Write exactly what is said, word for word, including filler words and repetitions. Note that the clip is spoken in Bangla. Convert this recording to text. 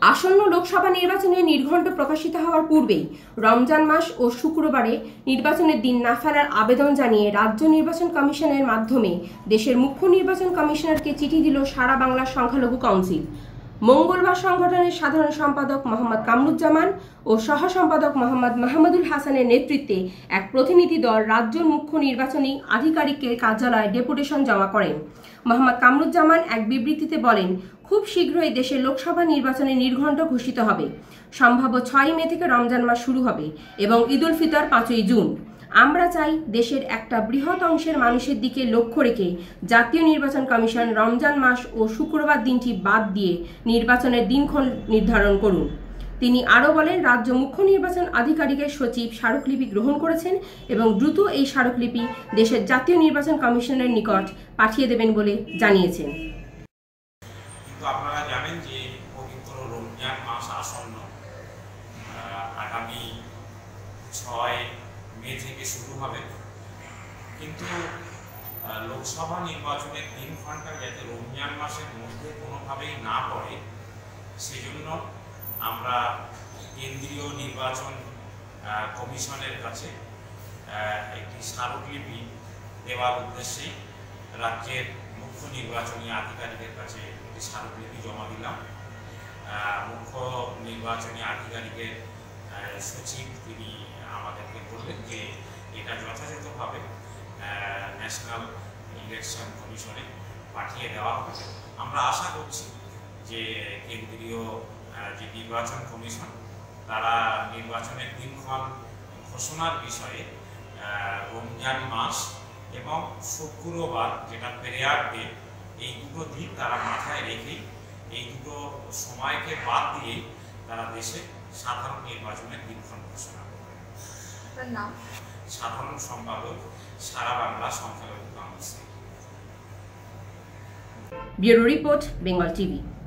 আসন্ন লোকসভা নির্বাচনে নির্ঘণ্ট প্রকাশিত হওয়ার পূর্বেই রমজান মাস ও শুক্রবারে নির্বাচনের দিন না ফেলার আবেদন জানিয়ে রাজ্য নির্বাচন কমিশনের মাধ্যমে দেশের মুখ্য নির্বাচন কমিশনারকে চিঠি দিল সারা বাংলা সংখ্যালঘু কাউন্সিল। মঙ্গলবার সংগঠনের সাধারণ সম্পাদক মোহাম্মদ কামরুজ্জামান ও সহ সম্পাদক মোহাম্মদ মাহমুদুল হাসানের নেতৃত্বে এক প্রতিনিধি দল রাজ্যের মুখ্য নির্বাচনী আধিকারিকের কার্যালয়ে ডেপুটেশন জমা করেন। মোহাম্মদ কামরুজ্জামান এক বিবৃতিতে বলেন, খুব শীঘ্রই দেশের লোকসভা নির্বাচনে নির্ঘণ্ট ঘোষিত হবে। সম্ভাব্য ছয় মে থেকে রমজান মাস শুরু হবে এবং ঈদ উল ফিতর পাঁচই জুন। আমরা চাই দেশের একটা বৃহৎ অংশের মানুষের দিকে লক্ষ্য রেখে জাতীয় নির্বাচন কমিশন রমজান মাস ও শুক্রবার দিনটি বাদ দিয়ে নির্বাচনের দিনক্ষণ নির্ধারণ করুন। তিনি আরও বলেন, রাজ্য মুখ্য নির্বাচন আধিকারিকের সচিব স্মারকলিপি গ্রহণ করেছেন এবং দ্রুত এই স্মারকলিপি দেশের জাতীয় নির্বাচন কমিশনের নিকট পাঠিয়ে দেবেন বলে জানিয়েছেন। আপনারা জানেন যে পবিত্র রমজান মাস আসন্ন, আগামী ছয় মে থেকে শুরু হবে, কিন্তু লোকসভা নির্বাচনের তিন ঘন্টা যাতে রমজান মাসের মধ্যে কোনোভাবেই না পড়ে, সেজন্য আমরা কেন্দ্রীয় নির্বাচন কমিশনের কাছে একটি স্মারকলিপি দেওয়ার উদ্দেশ্যে রাজ্যের মুখ্য নির্বাচনী আধিকারিকের কাছে একটি স্মারকলিপি জমা দিলাম। মুখ্য নির্বাচনী আধিকারিকের সচিব তিনি আমাদেরকে বললেন যে এটা যথাযথভাবে ন্যাশনাল ইলেকশন কমিশনে পাঠিয়ে দেওয়া হবে। আমরা আশা করছি যে কেন্দ্রীয় যে নির্বাচন কমিশন তারা নির্বাচনের দিনক্ষণ ঘোষণার বিষয়ে রমজান মাস এবং শুক্রবার যেটা পেরিয়ার ডে, এই দুটো দিন তারা মাথায় রেখেই এই দুটো সময়কে বাদ দিয়েই তারা দেশে সাধারণ নির্বাচনের দিনক্ষণ ঘোষণা করবে। সাধারণ সম্পাদক, সারা বাংলা সংখ্যালঘু council. Bureau report, Bengal TV.